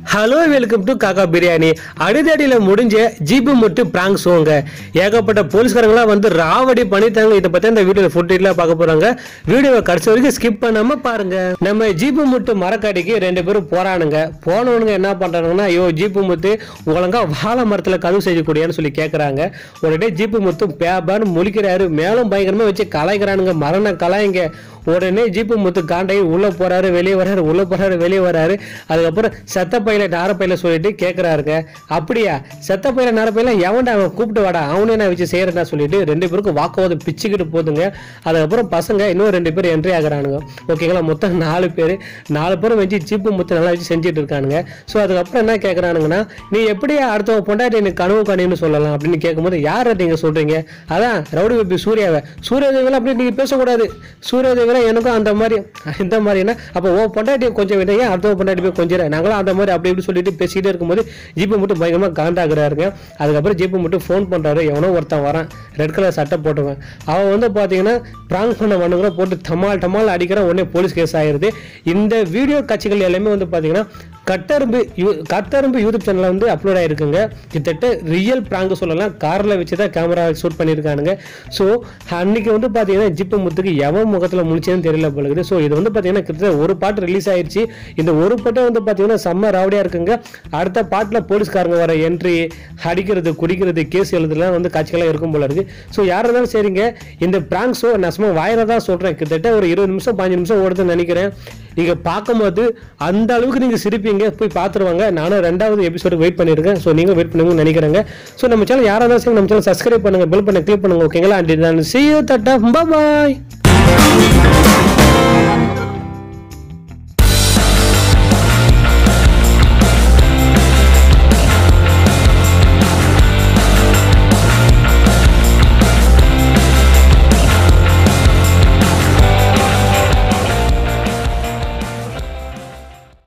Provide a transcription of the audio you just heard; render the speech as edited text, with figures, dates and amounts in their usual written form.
Hello welcome to காக்கா பிரியாணி. அடிதடியில் முடிஞ்ச jeep முட்டு பிராங்க் ஷோங்க. ஏகப்பட்ட போலீஸ்காரங்களாம் வந்து ராவடி பண்ணிட்டாங்க. இதை பற்றி இந்த வீடியோவில் ஃபுட்டெல்லாம் பார்க்க போகிறாங்க. வீடியோவை கடைசி வரைக்கும் ஸ்கிப் பண்ணாமல் பாருங்க. நம்ம ஜீப்பு முட்டு மரக்காடிக்கு ரெண்டு பேரும் போறானுங்க. போனவனுங்க என்ன பண்ணுறாங்கன்னா, ஐயோ ஜீப்பு முத்து ஒழுங்கா வாழை மரத்தில் கதவு செய்யக்கூடியான்னு சொல்லி கேட்குறாங்க. உடனே ஜீப்பு முத்து பேபான்னு முழிக்கிறாரு. மேலும் பயங்கரமாக வச்சு கலாய்க்கிறானுங்க. மரண கலாய்ங்க. உடனே ஜீப்பு முத்து காண்டையை உள்ளே போகிறாரு, வெளியே வர்றாரு, உள்ளே போகிறாரு, வெளியே வர்றாரு. அதுக்கப்புறம் செத்த பையில நாரப்பையில சொல்லிட்டு கேட்குறாருங்க. அப்படியா செத்த பையில நாரப்பையில எவன்டா அவன் கூப்பிட்டு வாடா, அவனே நான் வச்சு செய்கிறேன்னா சொல்லிட்டு ரெண்டு பேருக்கும் வாக்குவாதம் பிச்சுக்கிட்டு போதுங்க. அதுக்கப்புறம் பசங்க இன்னும் ரெண்டு பேர் என்ட்ரி ஆகுறானுங்க. ஓகேங்களா, மொத்தம் 4 பேரும் வச்சு ஜீப்பு முத்து நல்லா வச்சு செஞ்சுட்டு இருக்கானுங்க. ஸோ அதுக்கப்புறம் என்ன கேட்குறானுங்கன்னா, நீ எப்படியா அடுத்த பொண்டாட்டி எனக்கு கனவு காணின்னு சொல்லலாம் அப்படின்னு கேட்கும்போது, யாரை நீங்கள் சொல்கிறீங்க? அதான் ரவுடி பேபி சூர்யாவை. சூர்யாதேவில அப்படி நீங்கள் பேசக்கூடாது. சூர்யாதேவில எனக்கும் அந்த மாதிரி இந்த மாதிரினா அப்போ ஓ பொண்டாட்டியை கொஞ்சம் விட, ஏன் அடுத்த பொண்டாட்டி போய் கொஞ்சம் நாங்களாம் அந்த மாதிரி அப்படி இப்படி சொல்லிட்டு பேசிக்கிட்டே இருக்கும்போது ஜீப்பு மட்டும் பயங்கரமாக காண்டாகிறாருங்க. அதுக்கப்புறம் ஜீப்பு மட்டும் ஃபோன் பண்ணுறாரு. எவனோ ஒருத்தன் வரான், ரெட் கலர் சட்டை போட்டுவேன். அவன் வந்து பார்த்தீங்கன்னா பிராங்க் பண்ண வண்ணுங்கிற போட்டு டமால் அடிக்கிற உடனே போலீஸ் கேஸ் ஆகிடுது. இந்த வீடியோ காட்சிகள் எல்லாமே வந்து பார்த்தீங்கன்னா கட்டரும்பு யூடியூப் சேனலில் வந்து அப்லோட் ஆகிருக்குங்க. கிட்டத்தட்ட ரியல் பிராங்க் சொல்லலாம். காரில் வச்சு தான் கேமரா ஷூட் பண்ணியிருக்கானுங்க. ஸோ அன்னைக்கு வந்து பார்த்தீங்கன்னா ஜிப்பு முத்துக்கு எவன் முகத்தில் முடிச்சேன்னு தெரியல போலுக்குது. ஸோ இது வந்து பார்த்தீங்கன்னா கிட்டத்தட்ட ஒரு பாட்டு ரிலீஸ் ஆயிடுச்சு. இந்த ஒரு பாட்டை வந்து பார்த்தீங்கன்னா செம்ம ராவடியாக இருக்குங்க. அடுத்த பாட்டில் போலீஸ்காரங்க வர என்ட்ரி, அடிக்கிறது, குடிக்கிறது, கேஸ் எழுதுலாம் வந்து காட்சிகளாக இருக்கும் போல இருக்கு. ஸோ யாராக இருந்தாலும் சரிங்க, இந்த பிராங்க் ஷோ நான் சும்மா வாயில தான் சொல்கிறேன். கிட்டத்தட்ட ஒரு 20 நிமிஷம் 15 நிமிஷம் ஓடுதுன்னு நினைக்கிறேன். நீங்கள் பார்க்கும்போது அந்த அளவுக்கு நீங்கள் சிரிப்பீங்க. போய் பார்த்துருவாங்க. நானும் 2வது எபிசோடு வெயிட் பண்ணியிருக்கேன். ஸோ நீங்கள் வெயிட் பண்ணுங்கன்னு நினைக்கிறேங்க. ஸோ நம்ம சேனல் யாராக இருந்தாலும் நம்ம சேனல் சப்ஸ்கிரைப் பண்ணுங்கள், பெல் பண்ண கிளிக் பண்ணுங்கள். ஓகேங்களா? அண்ட் நான் see you, tata, bye bye.